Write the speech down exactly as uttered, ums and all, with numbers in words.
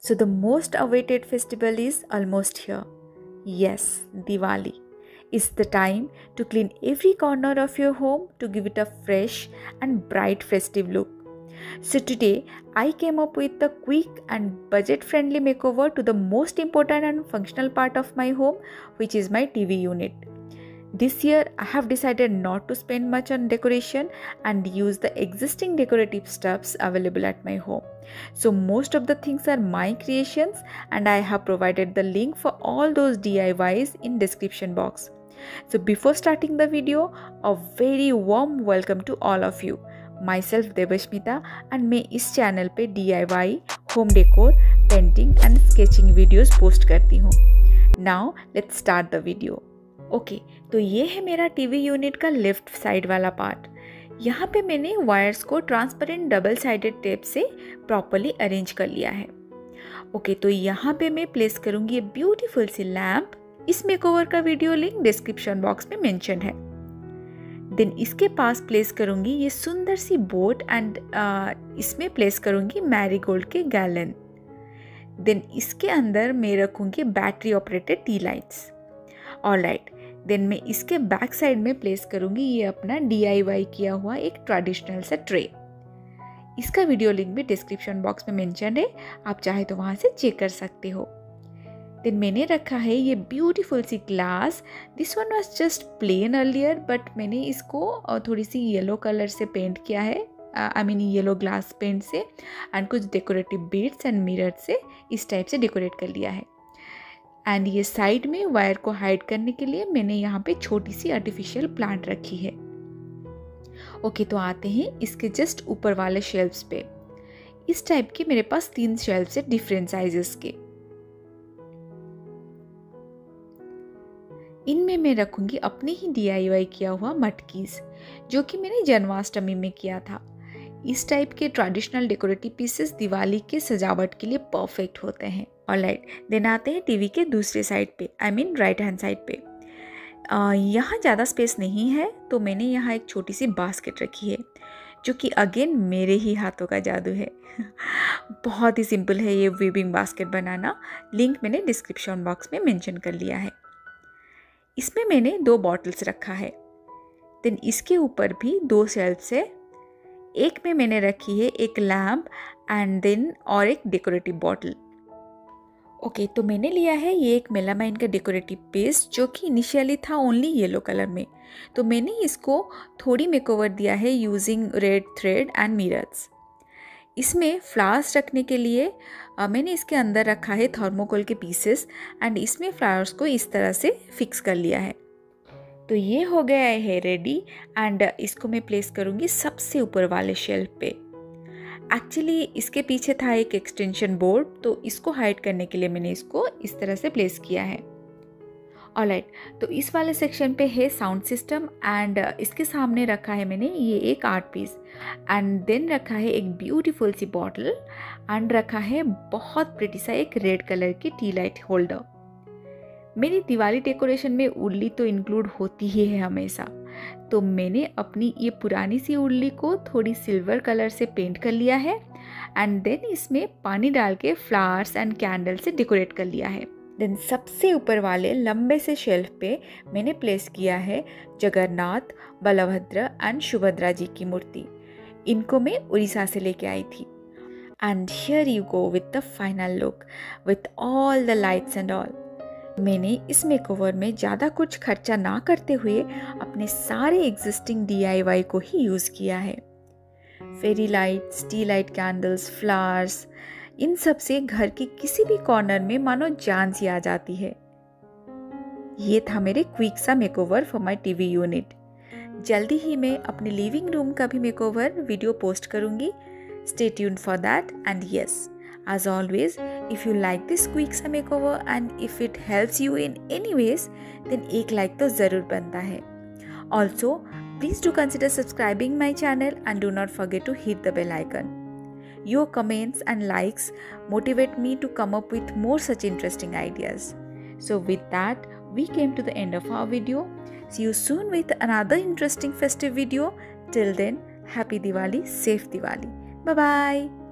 So the most awaited festival is almost here. Yes, Diwali. It's the time to clean every corner of your home to give it a fresh and bright festive look. So today I came up with a quick and budget friendly makeover to the most important and functional part of my home, which is my T V unit. This year I have decided not to spend much on decoration and use the existing decorative stuffs available at my home. So most of the things are my creations and I have provided the link for all those D I Ys in description box. So before starting the video, a very warm welcome to all of you. Myself Devashmita and मैं इस channel पे D I Y, home decor, painting and sketching videos post करती हूँ. Now let's start the video. Okay, तो ये है मेरा TV unit का लेफ्ट साइड वाला पार्ट. यहाँ पे मैंने वायर्स को ट्रांसपेरेंट डबल साइडेड टेप से प्रॉपरली अरेंज कर लिया है. ओके, तो यहाँ पे मैं प्लेस करूँगी ये ब्यूटीफुल सी लैम्प. इस मेकओवर का वीडियो लिंक डिस्क्रिप्शन बॉक्स में मेंशन है. देन इसके पास प्लेस करूँगी ये सुंदर सी बोट एंड इसमें प्लेस करूँगी मैरीगोल्ड के गैलन. देन इसके अंदर मैं रखूँगी battery operated tea lights. Alright, then मैं इसके बैक साइड में प्लेस करूँगी ये अपना डी आई वाई किया हुआ एक ट्रेडिशनल सा ट्रे. इसका वीडियो लिंक भी डिस्क्रिप्शन बॉक्स में मेंशन है, आप चाहे तो वहाँ से चेक कर सकते हो. देन मैंने रखा है ये ब्यूटीफुल सी glass. This one was just plain earlier but मैंने इसको थोड़ी सी येलो कलर से पेंट किया है, I mean yellow glass paint से, एंड कुछ डेकोरेटिव बीड्स एंड मिरर से इस टाइप से डेकोरेट कर लिया है. एंड ये साइड में वायर को हाइड करने के लिए मैंने यहाँ पे छोटी सी आर्टिफिशियल प्लांट रखी है. ओके, तो आते हैं इसके जस्ट ऊपर वाले शेल्फ्स पे. इस टाइप के मेरे पास तीन शेल्फ्स है डिफरेंट साइजेस के. इनमें मैं रखूंगी अपने ही डी आई वाई किया हुआ मटकीज, जो कि मैंने जन्माष्टमी में किया था. इस टाइप के ट्रेडिशनल डेकोरेटिव पीसेस दिवाली के सजावट के लिए परफेक्ट होते हैं. ऑलराइट, देन आते हैं टीवी के दूसरे साइड पे, I mean right hand side पे. यहाँ ज़्यादा स्पेस नहीं है तो मैंने यहाँ एक छोटी सी बास्केट रखी है, जो कि अगेन मेरे ही हाथों का जादू है. बहुत ही सिंपल है ये वीविंग बास्केट बनाना. लिंक मैंने डिस्क्रिप्शन बॉक्स में मेंशन कर लिया है. इसमें मैंने दो बॉटल्स रखा है. देन इसके ऊपर भी दो शेल्फ्स है. एक में मैंने रखी है एक लैम्प एंड देन और एक डेकोरेटिव बॉटल. ओके, तो मैंने लिया है ये एक मेलामाइन का डेकोरेटिव पेस्ट, जो कि इनिशियली था ओनली येलो कलर में. तो मैंने इसको थोड़ी मेकओवर दिया है using red thread and mirrors. इसमें फ्लावर्स रखने के लिए आ, मैंने इसके अंदर रखा है थर्मोकोल के पीसेस एंड इसमें फ्लावर्स को इस तरह से फिक्स कर लिया है. तो ये हो गया है रेडी एंड इसको मैं प्लेस करूँगी सबसे ऊपर वाले शेल्फ पे. एक्चुअली इसके पीछे था एक एक्सटेंशन बोर्ड, तो इसको हाइड करने के लिए मैंने इसको इस तरह से प्लेस किया है. ऑलराइट, तो इस वाले सेक्शन पे है साउंड सिस्टम एंड इसके सामने रखा है मैंने ये एक आर्ट पीस एंड देन रखा है एक ब्यूटीफुल सी बॉटल एंड रखा है बहुत प्रिटी सा एक रेड कलर की टी लाइट होल्डर. मेरी दिवाली डेकोरेशन में उर्ली तो इंक्लूड होती ही है हमेशा, तो मैंने अपनी ये पुरानी सी उर्ली को थोड़ी सिल्वर कलर से पेंट कर लिया है एंड देन इसमें पानी डाल के फ्लावर्स एंड कैंडल से डेकोरेट कर लिया है. देन सबसे ऊपर वाले लंबे से शेल्फ पे मैंने प्लेस किया है जगन्नाथ, बलभद्र एंड सुभद्रा जी की मूर्ति. इनको मैं उड़ीसा से लेके आई थी. And here you go with the final look with all the lights and all. मैंने इस मेकओवर में ज़्यादा कुछ खर्चा ना करते हुए अपने सारे एग्जिस्टिंग डी आई वाई को ही यूज़ किया है. Fairy lights, tea light candles, flowers, इन सब से घर के किसी भी कॉर्नर में मानो जान सी आ जाती है. ये था मेरे क्विक सा makeover for my TV unit. जल्दी ही मैं अपने लिविंग रूम का भी मेकओवर वीडियो पोस्ट करूँगी. Stay tuned for that and yes, as always, if you like this quick sa makeover and if it helps you in any ways, then एक like तो ज़रूर बनता है. Also, please do consider subscribing my channel and do not forget to hit the bell icon. Your comments and likes motivate me to come up with more such interesting ideas. So with that, we came to the end of our video. See you soon with another interesting festive video. Till then, happy Diwali, safe Diwali. Bye bye.